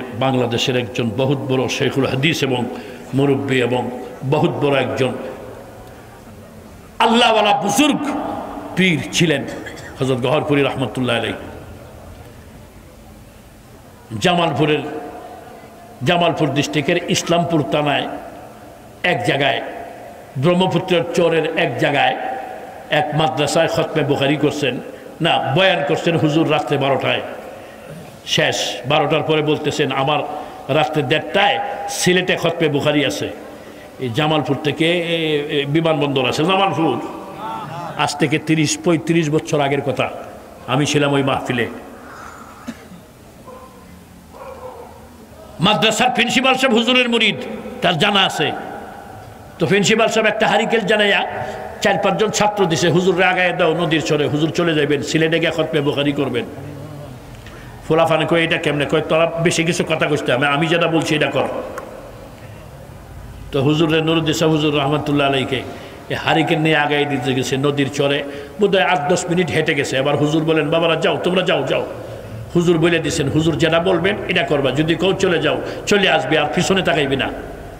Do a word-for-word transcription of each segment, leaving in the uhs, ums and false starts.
বাংলাদেশের একজন বহুত বড় শেখুল হাদিস এবং মুরব্বী এবং বহুত বড় একজন আল্লাহওয়ালা বুজুর্গ পীর ছিলেন হযরত গহরপুরী রহমতুল্লাহ আলাইহি। জামালপুরের জামালপুর ডিস্ট্রিক্টের ইসলামপুর থানায় এক জায়গায় ব্রহ্মপুত্রের চরের এক জায়গায় এক মাদ্রাসায় খতমে বুখারী করছেন, না বয়ান করছেন হুজুর রাত্রে বারোটায় শেষ। বারোটার পরে বলতেছেন আমার রাত্রে দেড়টায় সিলেটে খতমে বুখারী আছে। এই জামালপুর থেকে বিমানবন্দর আছে জামালপুর, আজ থেকে তিরিশ পঁয়ত্রিশ বছর আগের কথা। আমি ছিলাম ওই মাহফিলে। মাদ্রাসার প্রিন্সিপাল সাহেব হুজুরের মুরিদ, তার জানা আছে। তো প্রিন্সিপাল সাহেব একটা হারিকেল জানাইয়া চার পাঁচজন ছাত্র দিছে, হুজুরে আগায় দাও নদীর চরে, হুজুর চলে যাবেন সিলেটে গিয়ে খতমে বুখারী করবেন। ফোলাফানে কয় এটা কেমনে? কয় তোরা বেশি কিছু কথা কইতে হবে, আমি যেটা বলছি এটা কর। তো হুজুরে নুরুদ্দিন হুজুর রহমতুল্লাহ আলাইকে এই হারিকেল নিয়ে আগায় দিতে গেছে নদীর চরে, বোধহয় আট দশ মিনিট হেঁটে গেছে। এবার হুজুর বলেন বাবারা যাও, তোমরা যাও যাও। হুজুর বলে দিচ্ছেন হুজুর যেটা বলবেন এটা করবা, যদি কেউ চলে যাও চলে আসবে, আর পিছনে তাকাইবি না।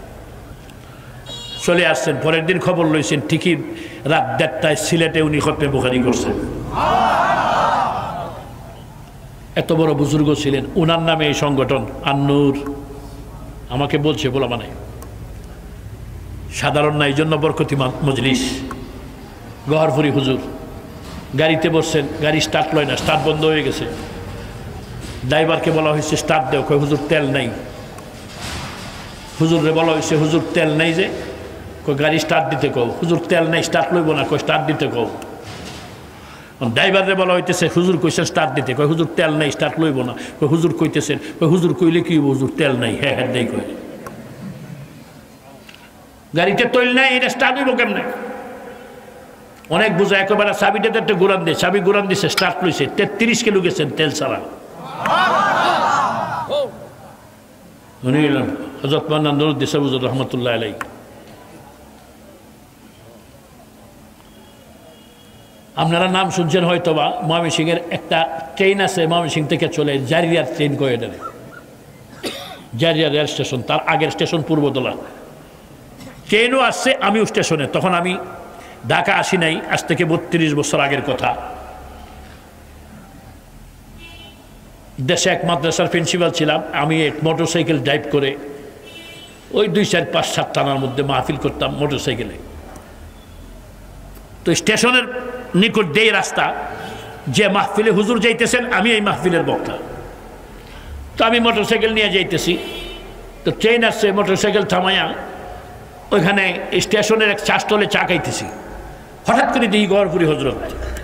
চলে আসছেন। পরের দিন খবর লইছেন ঠিকই রাত দেড়টায় সিলেটে উনি খতমে বুখারী করছেন। এত বড় বুজুর্গ ছিলেন, উনার নামে এই সংগঠন আন্নুর। আমাকে বলছে বলা মানে সাধারণ না, এই জন্য বরকতি মজলিস। গহরপুরি হুজুর গাড়িতে বসছেন, গাড়ি স্টার্ট লয় না, স্টার্ট বন্ধ হয়ে গেছে। ড্রাইভারকে বলা হয়েছে স্টার্ট দেও, কয় হুজুর তেল নাই। হুজুরে বলা হয়েছে হুজুর তেল নাই, যে কয় গাড়ি স্টার্ট দিতে কও। হুজুর তেল নাই, স্টার্ট লইব না, কয় স্টার্ট দিতে কও। ড্রাইভারে বলা হইতেছে হুজুর কইছেন স্টার্ট দিতে, কয় হুজুর তেল নাই, স্টার্ট লইব না। কয় হুজুর কইতেছেন, কয় হুজুর কইলে কি হুজুর তেল নাই, হ্যাঁ হ্যাঁ নেই। কয় গাড়িতে তেল নাই, এটা স্টার্ট হইব কেমনে? অনেক বোঝা, একেবারে চাবিটাতে একটা ঘুরান দিয়ে, চাবি ঘুরান দিছে, স্টার্ট লইছে। তেত্রিশ কিলো গেছেন তেল ছাড়া। উনি গেলেন হযরত মাওলানা নুরুদ্দিন হুজুর রহমতুল্লাহ আলাইহি। আপনারা নাম শুনছেন হয়তোবা, ময়মনসিংহের একটা ট্রেন আছে ময়মনসিংহ থেকে চলে, জারিয়ার ট্রেন কয়ে দেয়, জারিয়া রেল স্টেশন, তার আগের স্টেশন পূর্বদলা। ট্রেনও আসছে, আমিও স্টেশনে। তখন আমি ঢাকা আসি নাই, আজ থেকে বত্রিশ বছর আগের কথা। দেশে এক মাদ্রাসার প্রিন্সিপাল ছিলাম। আমি এক মোটর সাইকেল ড্রাইভ করে ওই দুই চার পাঁচ সাত টানার মধ্যে মাহফিল করতাম মোটর সাইকেলে। তো স্টেশনের নিকট দিয়ে রাস্তা, যে মাহফিলে হুজুর যাইতেছেন আমি এই মাহফিলের বক্তা। তো আমি মোটর সাইকেল নিয়ে যাইতেছি, তো ট্রেন আসছে, মোটর সাইকেল থামাইয়া ওইখানে স্টেশনের এক চা স্টলে চা খাইতেছি। হঠাৎ করে দেখি গহরপুরি হজরত।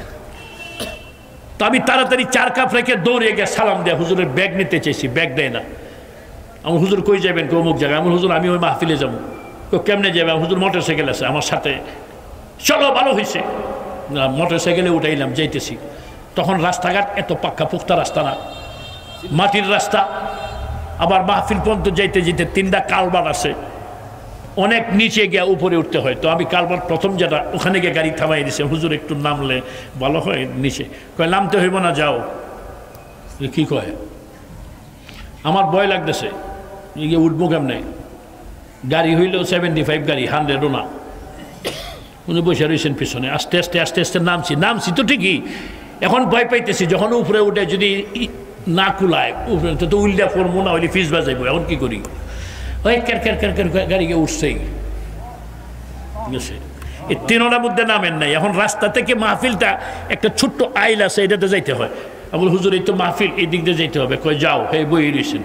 তো আমি তাড়াতাড়ি চার কাপ রেখে দৌড়ে গিয়ে সালাম দেয়া, হুজুরের ব্যাগ নিতে চাইছি, ব্যাগ দেয় না। আমার হুজুর কই যাবেন? কেউ অমুক জায়গায়। আমার হুজুর আমি ওই মাহফিলে যাবো। কেউ কেমনে যাবে? হুজুর মোটর সাইকেল আছে আমার সাথে, চলো ভালো হয়েছে। মোটর সাইকেলে উঠাইলাম, যাইতেছি। তখন রাস্তাঘাট এত পাক্কা পুক্তা রাস্তা না, মাটির রাস্তা। আবার মাহফিল পর্যন্ত যাইতে যেতে তিনটা কালবার আছে, অনেক নিচে গিয়ে উপরে উঠতে হয়। তো আমি কালবার প্রথম যেটা, ওখানে গিয়ে গাড়ি থামাই দিছে। হুজুর একটু নামলে ভালো হয় নিচে। কয় নামতে হইব না, যাও। কি কয়? আমার ভয় লাগতেছে, গিয়ে উঠবো কেমনে? গাড়ি হইলেও সেভেন্টি ফাইভ গাড়ি, হান্ড্রেডও না। উনি বসে রয়েছেন পিছনে। আস্তে আস্তে আস্তে আস্তে নামছি, নামছি তো ঠিকই। এখন ভয় পাইতেছি, যখন উপরে উঠে যদি না কুলায় উপরে তো উল্টা পড়বো, না হইলে ফিস বাজাইবো। এখন কি করি? ওই ক্যার ক্যার ক্যার ক্যার গাড়িকে উঠছেই গেছে। এই তিনটার মধ্যে নামেন নাই। এখন রাস্তা থেকে মাহফিলটা একটা ছোট্ট আইল আছে, এটাতে যাইতে হয়। আমি বলি হুজুর এই তো মাহফিল, এই দিক দিয়ে যাইতে হবে। কয় যাও, হে বই রয়েছেন।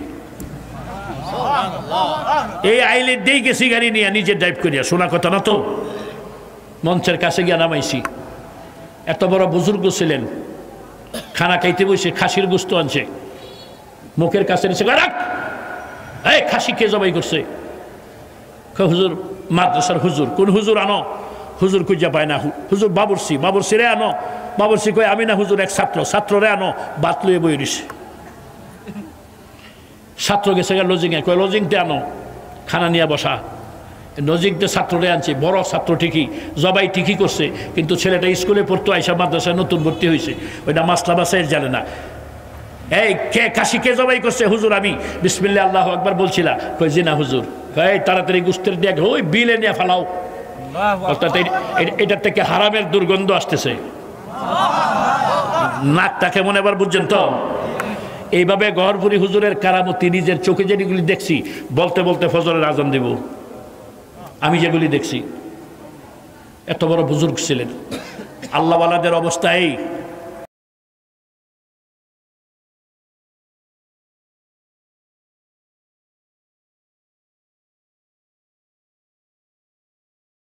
এই আইলের দিয়েই গেছি গাড়ি নিয়ে, নিজে ড্রাইভ করিয়া। শোনা কথা না তো। মঞ্চের কাছে গিয়ে নামাইছি। এত বড় বুজুর্গ ছিলেন, খানা খাইতে বসে খাসির গোস্ত আনছে, মুখের কাছে নিচে রাখ, এই খাসি কে জবাই করছে? হুজুর মাদ্রাসার হুজুর। কোন হুজুর? আনো। হুজুর খুঁজা পায় না। হুজুর বাবরসি। বাবরসি রে আনো। বাবরসি কয় আমি না হুজুর, এক ছাত্র। ছাত্র রে আনো। বাত লইয়ে বই দিছে। ছাত্র গেছে লজিংয়ে, কয় লজিংতে আনো, খানা নিয়ে বসা। লজিংতে ছাত্ররে আনছে, বড় ছাত্র ঠিকই, জবাই ঠিকই করছে, কিন্তু ছেলেটা স্কুলে পড়তো, আইসা মাদ্রাসায় নতুন ভর্তি হয়েছে, ওইটা মাসলা বাসায় জানে না। এই কে কাশি কে জবাই করছে? হুজুর আমি বিসমিল্লাহ আল্লাহু আকবার বলছিলাম। কই জি না হুজুর। এই তাড়াতাড়ি গুস্তের দিয়ে ওই বিলে নিয়ে ফেলাও, অর্থাৎ এটার থেকে হারামের দুর্গন্ধ আসতেছে। নাকটা কেমন এবার বুঝছেন তো? এইভাবে গহরপুরি হুজুরের কারামতি নিজের চোখে যেগুলি দেখছি, বলতে বলতে ফজরের আজান দেব। আমি যেগুলি দেখছি, এত বড় বুজুর্গ ছিলেন। আল্লাহওয়ালাদের অবস্থা এই।